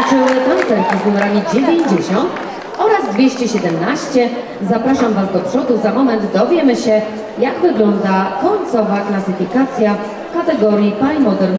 uczestniczyły tancerki z numerami 90 oraz 217. Zapraszam Was do przodu. Za moment dowiemy się, jak wygląda końcowa klasyfikacja w kategorii Pie Modern.